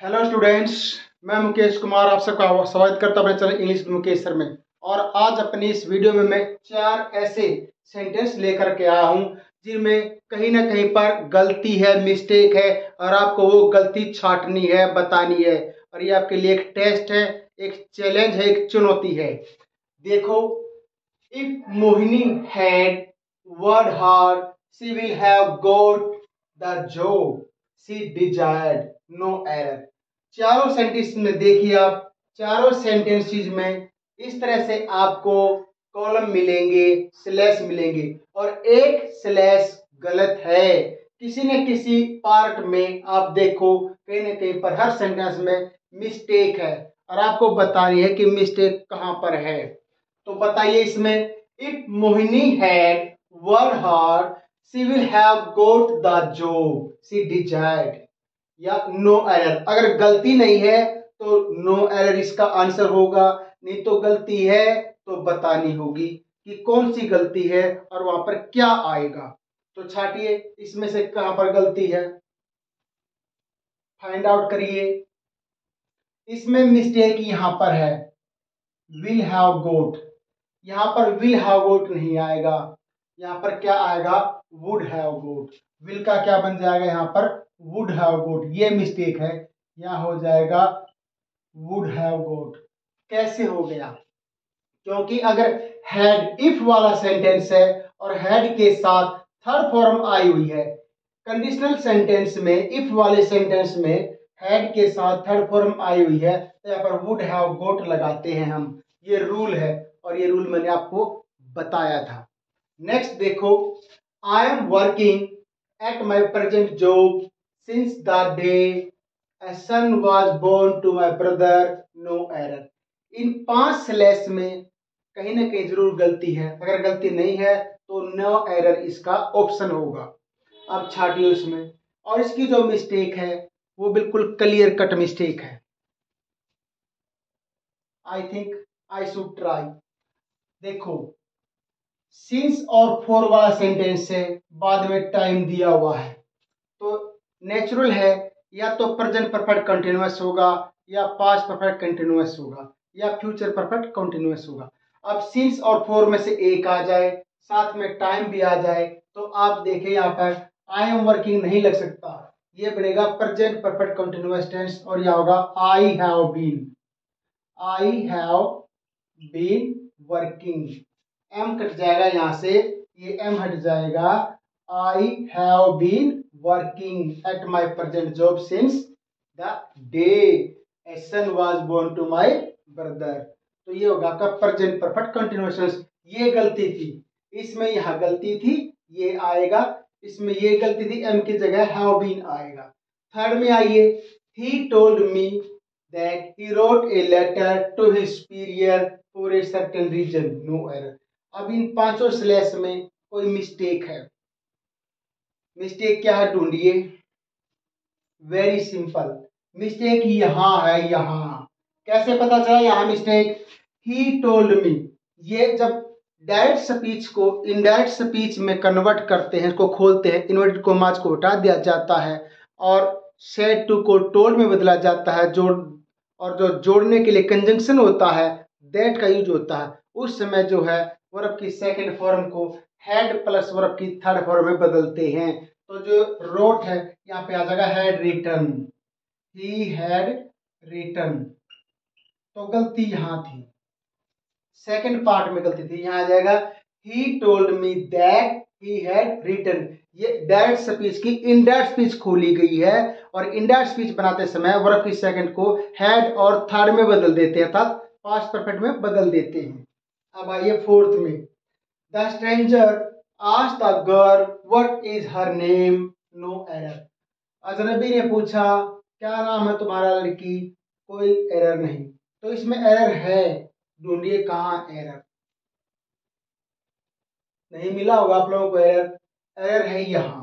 Hello students, मैं मुकेश कुमार आप सबका स्वागत करता हूं अपने चैनल इंग्लिश मुकेश सर में। और आज अपनी इस वीडियो में मैं 4 ऐसे सेंटेंस लेकर के आया हूं जिनमें कहीं ना कहीं पर गलती है, मिस्टेक है और आपको वो गलती छांटनी है, बतानी है। और ये आपके लिए एक टेस्ट है, एक चैलेंज है, एक चुनौती है। देखो, if Mohini had worked hard she will have got the job she desired, no error. चारों सेंटेंस में देखिए आप, चारों सेंटेंसेस में इस तरह से आपको कॉलम मिलेंगे, स्लैश मिलेंगे और एक स्लैश गलत है। किसी न किसी पार्ट में आप देखो कहीं ना कहीं पर हर सेंटेंस में मिस्टेक है और आपको बतानी है कि मिस्टेक कहां पर है। तो बताइए इसमें, if Mohini had work hard she will have got the job she desired, या नो एरर। अगर गलती नहीं है तो नो एरर इसका आंसर होगा, नहीं तो गलती है तो बतानी होगी कि कौन सी गलती है और वहां पर क्या आएगा। तो छाटिए इसमें से कहां पर गलती है, फाइंड आउट करिए। इसमें मिस्टेक यहां पर है, विल हैव गोट। यहां पर विल हैव गोट नहीं आएगा, यहां पर क्या आएगा, वुड हैव गोट। विल का क्या बन जाएगा यहां पर, वुड हैव गोट। ये मिस्टेक है, यहां हो जाएगा वुड हैव गोट। कैसे हो गया? क्योंकि अगर हैड इफ वाला सेंटेंस है और हैड के साथ थर्ड फॉर्म आई हुई है, कंडीशनल सेंटेंस में इफ वाले सेंटेंस में हैड के साथ थर्ड फॉर्म आई हुई है तो यहाँ पर वुड हैव गोट लगाते हैं हम। ये रूल है और ये रूल मैंने आपको बताया था। नेक्स्ट देखो, I am working at my present job since the day a son was born to my brother, no error। इन 5 स्लैश में कहीं ना कहीं जरूर गलती है। अगर गलती नहीं है तो नो एरर इसका ऑप्शन होगा। अब छाटिए उसमें, और इसकी जो मिस्टेक है वो बिल्कुल क्लियर कट मिस्टेक है। I think I should try. देखो, सिंस और फॉर वाला सेंटेंस है, बाद में टाइम दिया हुआ है तो नेचुरल है, या तो प्रेजेंट परफेक्ट कंटिन्यूअस होगा या पास्ट परफेक्ट कंटिन्यूअस होगा या फ्यूचर परफेक्ट कंटिन्यूअस होगा। अब सिंस और फॉर में से एक आ जाए, साथ में टाइम भी आ जाए, तो आप देखिए यहाँ पर आई एम वर्किंग नहीं लग सकता, ये बनेगा प्रेजेंट परफेक्ट कंटिन्यूअस टेंस और यह होगा I have been. I have been working, am cut जाएगा यहां से, ये एम हट जाएगा। I have been working at my present job since the day a son was born to my brother. तो ये होगा आपका प्रेजेंट परफेक्ट कंटिन्यूअस। ये गलती थी, इसमें यहां गलती थी, ये आएगा। इसमें ये गलती थी, एम की जगह हैव बीन आएगा। थर्ड में आइए, he told me that he wrote a letter to his superior for a certain reason, no error। अब इन 5 स्लैश में कोई मिस्टेक है। मिस्टेक क्या है ढूंढिए। वेरी सिंपल, मिस्टेक यहां है। यहां कैसे पता चला यहां मिस्टेक? ही टोल्ड मी, ये जब डायरेक्ट स्पीच को इनडायरेक्ट स्पीच में कन्वर्ट करते हैं, इसको खोलते हैं, इन्वर्टेड कॉमास को हटा दिया जाता है और सेड टू को टोल्ड में बदला जाता है, जो और जो जोड़ने के लिए कंजंक्शन होता है दैट का यूज होता है, उस समय जो है वर्ब की सेकंड फॉर्म को हैड प्लस वर्ब की थर्ड फॉर्म में बदलते हैं। तो जो रोट है यहाँ पे आ जाएगा had written, he had written. तो गलती यहां थी, सेकंड पार्ट में गलती थी। यहां आ जाएगा he told me that he had written. ये डायरेक्ट स्पीच की इनडायरेक्ट स्पीच खोली गई है और इनडायरेक्ट स्पीच बनाते समय वर्ब की सेकंड को हैड और थर्ड में बदल देते हैं, अर्थात पास्ट परफेक्ट में बदल देते हैं। अब आइए फोर्थ में, the stranger asked the girl what is her name, no error. अजनबी ने पूछा क्या नाम है तुम्हारा लड़की, कोई एरर नहीं। तो इसमें एरर है, ढूंढिए कहां एरर। नहीं मिला होगा आप लोगों को एरर, एरर है यहां।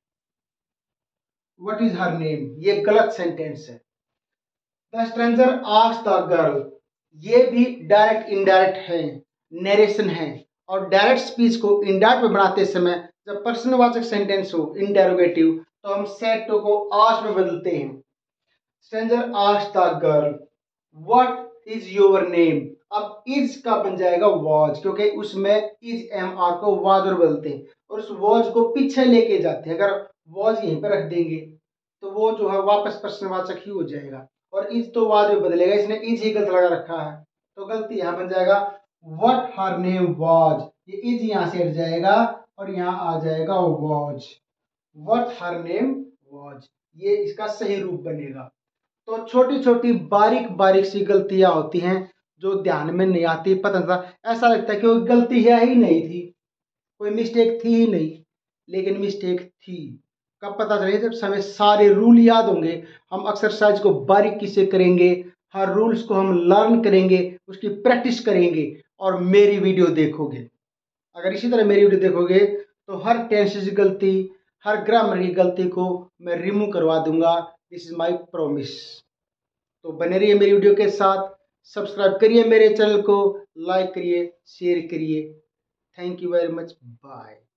व्हाट इज हर नेम, ये गलत सेंटेंस है। The stranger asked the girl, ये भी डायरेक्ट इनडायरेक्ट है, नरेशन है। और डायरेक्ट स्पीच को इनडायरेक्ट में बनाते समय जब प्रश्नवाचक सेंटेंस हो इंटेरोगेटिव तो हम सेड टू को आस्क्ड में बदलते हैं। Stranger asked the girl what is your name. अब इज का बन जाएगा वॉज, क्योंकि उसमें इज एम आर को वाज और बोलते हैं और उस वॉज को पीछे लेके जाते हैं। अगर वॉज यहीं पे रख देंगे तो वो जो है वापस प्रश्नवाचक ही हो जाएगा और इज तो वाज में बदलेगा, इसने इज ही गलत लगा रखा है तो गलती यहाँ बन जाएगा व्हाट हर नेम वॉज। ये इज यहाँ से हट जाएगा और यहाँ आ जाएगा was, what her name was, ये इसका सही रूप बनेगा। तो छोटी छोटी बारीक बारीक सी गलतियां होती हैं जो ध्यान में नहीं आती, पता नहीं था, ऐसा लगता है कि कोई गलती है ही नहीं थी, कोई मिस्टेक थी ही नहीं, लेकिन मिस्टेक थी। कब पता चले? जब हमें सारे रूल याद होंगे, हम एक्सरसाइज को बारीकी से करेंगे, हर रूल्स को हम लर्न करेंगे, उसकी प्रैक्टिस करेंगे और मेरी वीडियो देखोगे। अगर इसी तरह मेरी वीडियो देखोगे तो हर टेंस की गलती, हर ग्रामर की गलती को मैं रिमूव करवा दूंगा। This is my promise. तो बने रहिए मेरी वीडियो के साथ, सब्सक्राइब करिए मेरे चैनल को, लाइक करिए, शेयर करिए। Thank you very much, bye.